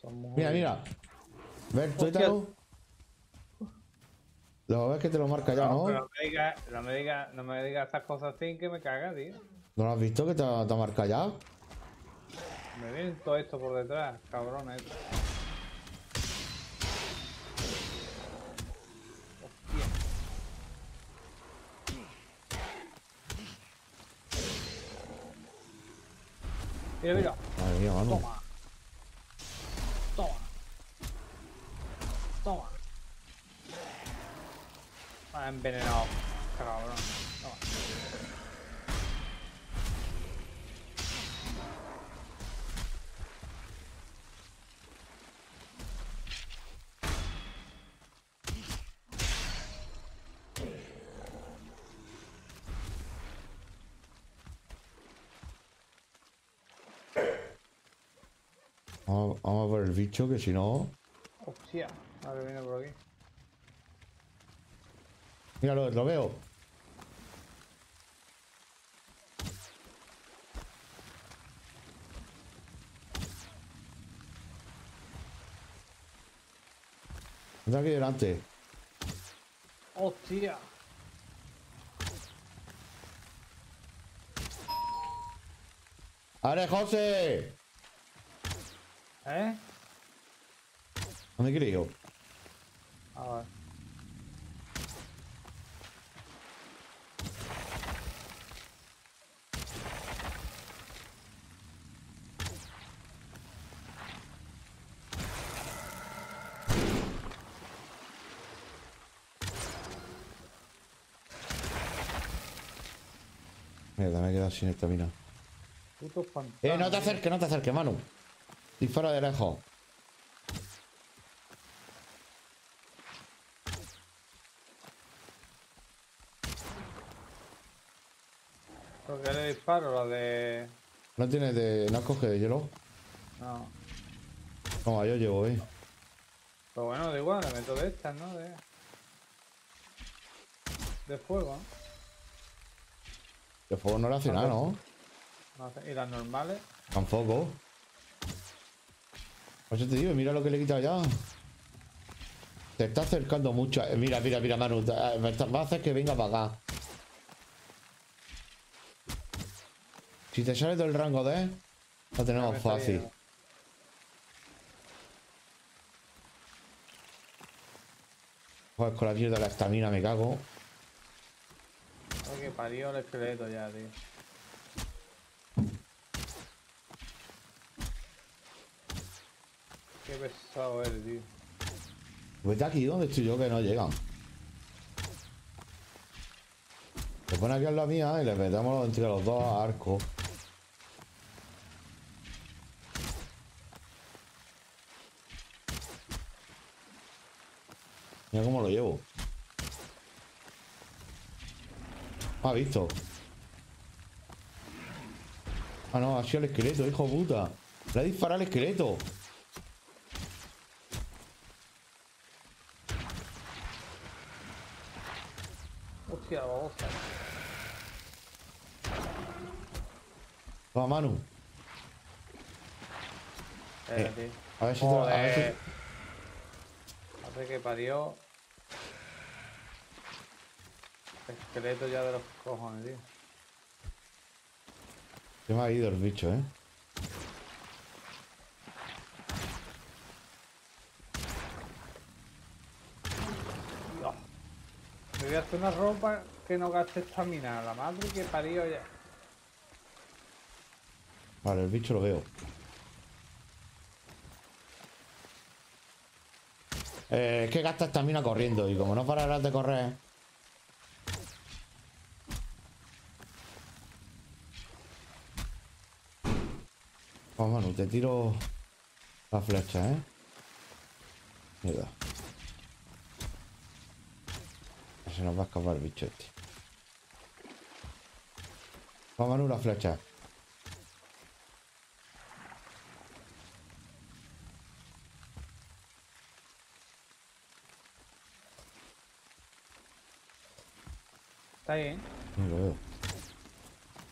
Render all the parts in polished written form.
Mira, mira. Ver, tuétalo. Lo ves que te lo marca ya, ¿no? Pero no me digas estas cosas sin que me caga, tío. ¿No lo has visto que te ha marcado ya? Me viene todo esto por detrás, cabrones. Hostia. Mira, mira. Madre mía, Manu. Toma. Toma. Toma. Me ha envenenado. Cabrón. Toma. Vamos a por el bicho, que si no... Hostia. Ahora viene por aquí. Míralo, lo veo. Está aquí delante. Hostia. ¡Are, José! ¿Eh? ¿Dónde quiere yo? A ver. Mierda, me he quedado sin estamina. Puto fantasma. No te acerques, Manu. Dispara de lejos. ¿Por qué le disparo? La de... No tienes de... ¿No has cogido de hielo? No. Toma, yo llevo, Pero bueno, da igual, le meto de estas, ¿no? De fuego, ¿no? De fuego no le hace nada, ¿no? No sé. ¿Y las normales? Tampoco. Pues yo te digo, mira lo que le he quitado ya. Se está acercando mucho. Mira, mira, mira, Manu. Va a hacer que venga para acá. Si te sale del rango de... Lo tenemos fácil. Joder, con la mierda de la estamina me cago. Ay, que parió el esqueleto ya, tío. Qué pesado eres, tío. Vete aquí donde estoy yo, que no llegan. Se pone aquí en la mía y le metemos entre los dos a arco. Mira cómo lo llevo. Ha visto. Ah, no, ha sido el esqueleto, hijo de puta. Le ha disparado el esqueleto. Hostia, la babosa. Va, Manu. Espérate. A ver si te lo... A ver si... Hace que parió. Esqueleto ya de los cojones, tío. Se me ha ido el bicho, ¿eh? Dios. Me voy a hacer una ropa que no gaste estamina. La madre que parió ya. Vale, el bicho lo veo. Es que gasta estamina corriendo y como no pararás de correr... Pues Manu, te tiro la flecha, ¿eh? Mierda. Se nos va a escapar el bicho este. Pues Manu, la flecha. Está ahí, ¿eh? No lo veo.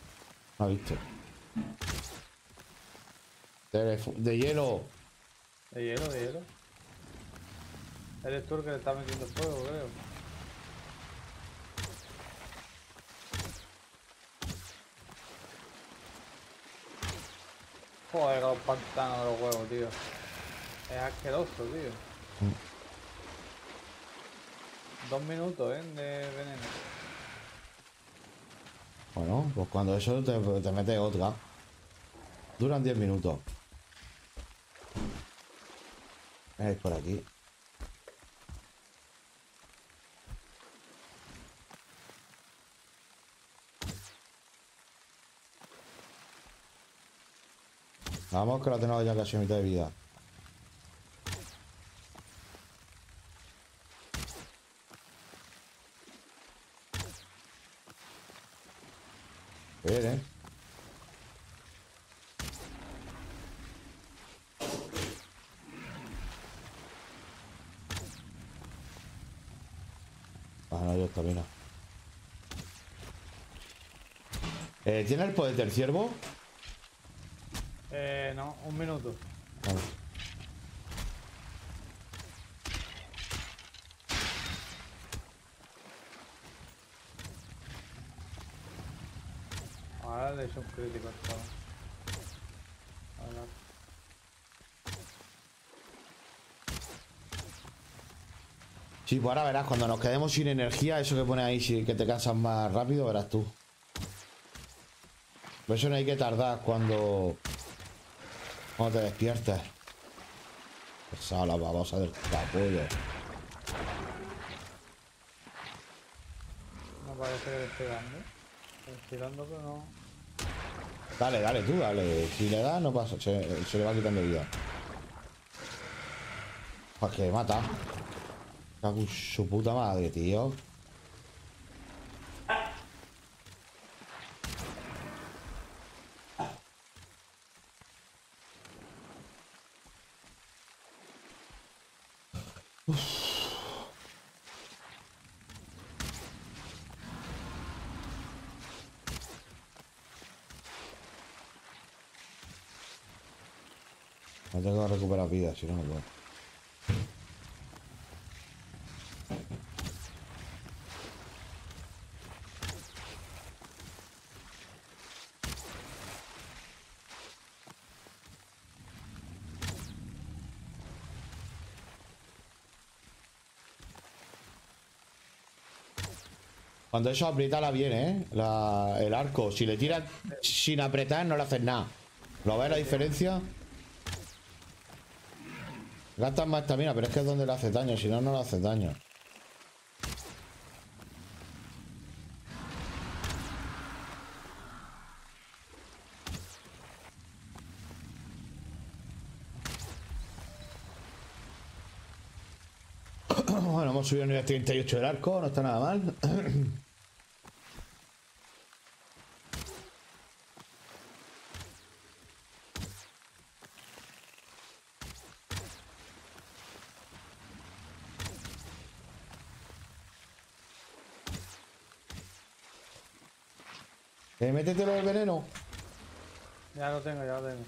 No ha visto. De hielo. De hielo, de hielo. Eres tú el que le está metiendo fuego, creo. Joder, los pantanos de los huevos, tío. Es asqueroso, tío. 2 minutos, de veneno. Bueno, pues cuando eso te metes otra. Duran 10 minutos. Es por aquí. Vamos, que la tenemos ya casi a mitad de vida. Bien, ¿eh? Ah, no, yo estamina. ¿Tiene el poder del ciervo? No, 1 minuto. Vale. Ahora le he hecho un crítico al chaval. Ahora. Sí, pues ahora verás, cuando nos quedemos sin energía, eso que pone ahí, que te cansas más rápido, verás tú. Por eso no hay que tardar cuando te despiertes. Esa la babosa del capullo. No parece que le esté dando. Estoy dando, pero no. Dale, dale, tú, dale. Si le das, no pasa. Se le va quitando vida. Pues que mata. Cago en su puta madre, tío. No tengo que recuperar vida, si no, no puedo. Cuando eso aprieta viene, ¿eh? El arco. Si le tiras sin apretar, no le haces nada. ¿Lo ves la diferencia? Gastas más estamina, pero es que es donde le hace daño. Si no, no le hace daño. Bueno, hemos subido a nivel 38 del arco. No está nada mal. Métetelo el veneno. Ya lo tengo, ya lo tengo.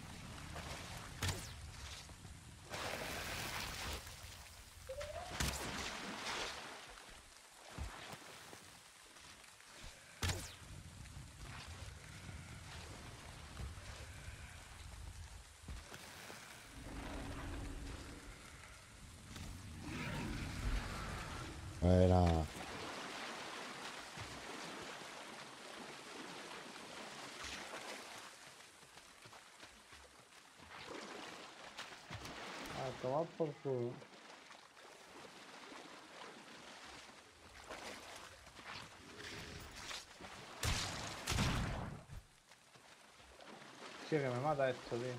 Era... A tomar por culo. Sí, que me mata esto, tío.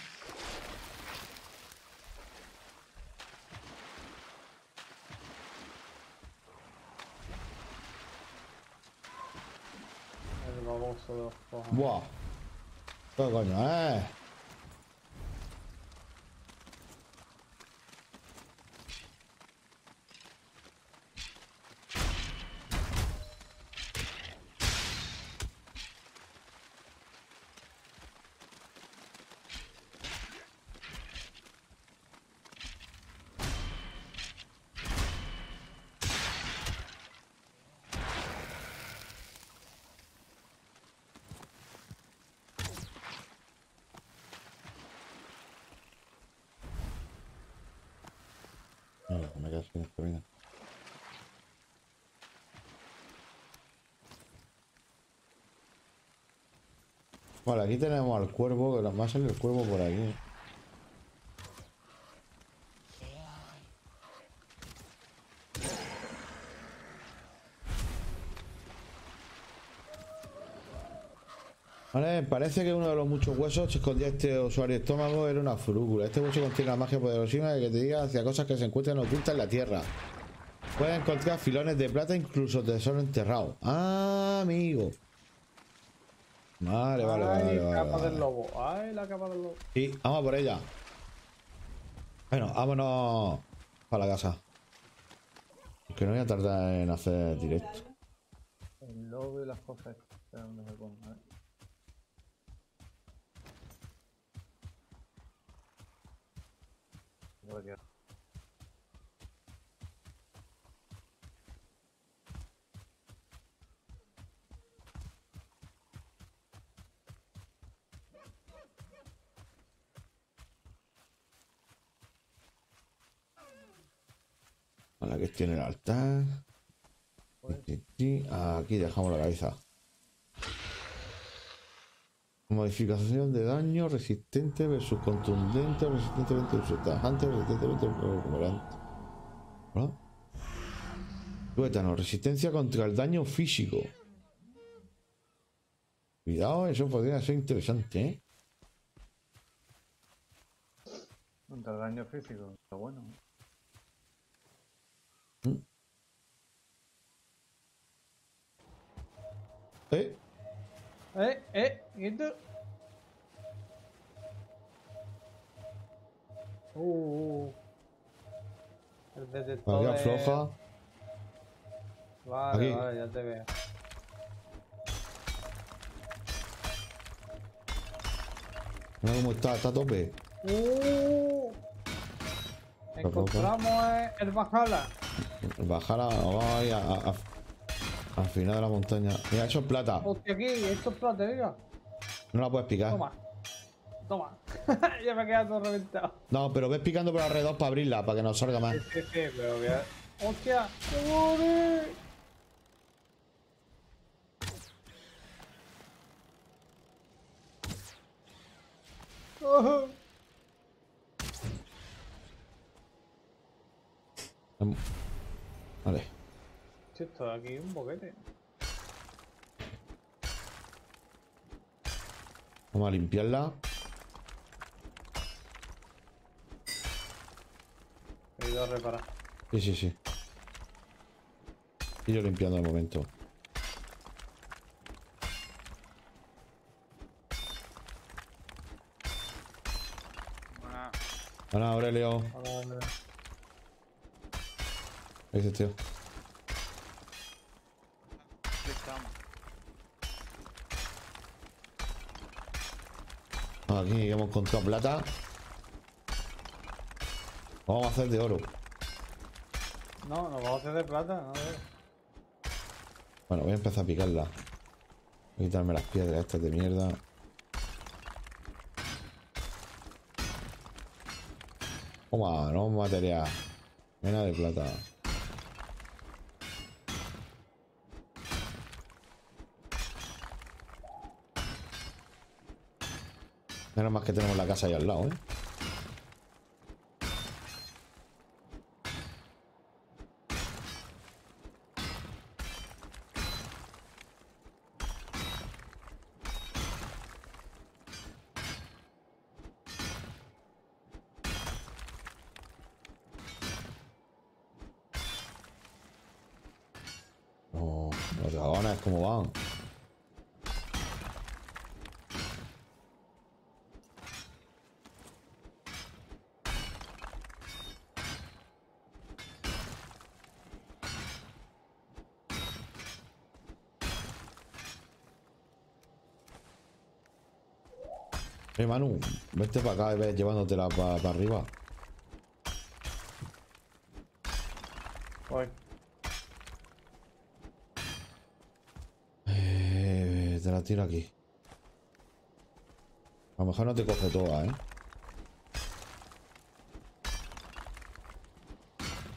El baboso de los cojones. Buah. ¿Qué coño, Me quedo sin estamina. Vale, aquí tenemos al cuervo, que va a salir el cuervo por aquí. Vale, parece que uno de los muchos huesos que escondía este usuario de estómago era una furúcula. Este hueso contiene la magia poderosísima que te diga hacia cosas que se encuentran ocultas en la tierra. Puedes encontrar filones de plata, incluso tesoro enterrado. Ah, amigo. Vale, vale, Ay, vale, vale, capa del vale. lobo. Ay, la capa del lobo. Y vamos a por ella. Bueno, vámonos para la casa. Que no voy a tardar en hacer directo. El lobo y las cosas. ¿Dónde me pongo? A ver. Voy a quedar. Vale, aquí tiene el altar. Aquí dejamos la cabeza. Modificación de daño, resistente versus contundente, resistentemente versus tajante, resistentemente versus recuperante. ¿Hola? Tuétano, resistencia contra el daño físico. Cuidado, eso podría ser interesante, ¿eh? Contra el daño físico. Pero bueno. ¿Eh? ¿Y tú? El detector Aquí de... afloja. Vale, Aquí. vale, ya te veo. Mira cómo está a tope. Encontramos el Bajala. Bajar ahí al final de la montaña. Mira, eso es plata. Hostia, aquí, esto es plata, mira. No la puedes picar. Toma. Toma. Ya me he quedado todo reventado. No, pero ves picando por alrededor para abrirla, para que nos salga más. Sí, pero voy a... ¡Hostia! ¡Me morí! ¡Oh! Vale. Sí, esto de aquí un boquete. Vamos a limpiarla. He ido a reparar. Sí, sí, sí. Y yo limpiando de momento. Hola, Aurelio. Vale. ¿Qué dices, tío? Aquí hemos encontrado plata. Vamos a hacer de oro. No, nos vamos a hacer de plata, no veo. Bueno, voy a empezar a picarla. Voy a quitarme las piedras estas de mierda. Toma, no material. Mena de plata. Menos más que tenemos la casa ahí al lado, ¿eh? Oh, los dragones, ¿cómo van? Manu, vete para acá y ves llevándotela para arriba. Voy. Te la tiro aquí. A lo mejor no te coge toda, ¿eh?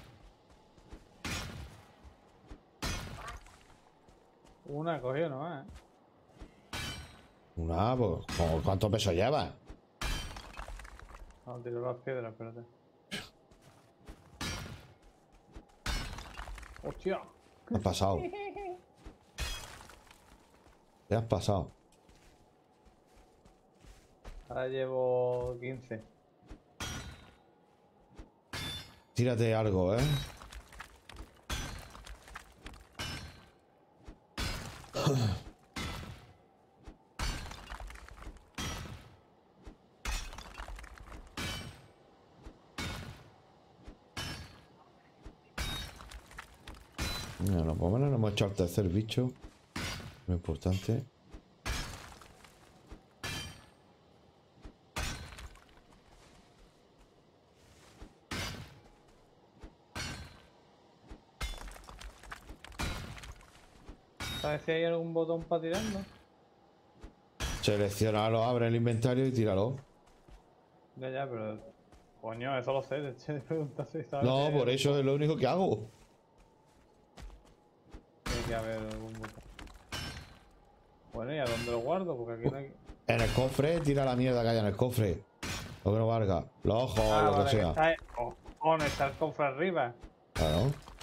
Una cogió nomás, Una, pues, ¿cuánto peso lleva? No, tiro las piedras, espérate. ¡Hostia! ¿Qué has pasado? ¿Qué has pasado? Ahora llevo 15. Tírate algo, ¿eh? Bueno, por lo menos nos hemos echado al tercer bicho. Lo importante. ¿Sabes si hay algún botón para tirarlo? Seleccionalo, abre el inventario y tíralo. Ya, pero... Coño, eso lo sé, de hecho, preguntas si sabes No, si hay por algún eso es lo único que hago. Tiene que haber algún botón. Bueno, ¿y a dónde lo guardo? Porque aquí no hay... En el cofre, tira la mierda que haya en el cofre. Lo que no valga. Los ojos, lo vale, que sea. está el cofre arriba. Claro.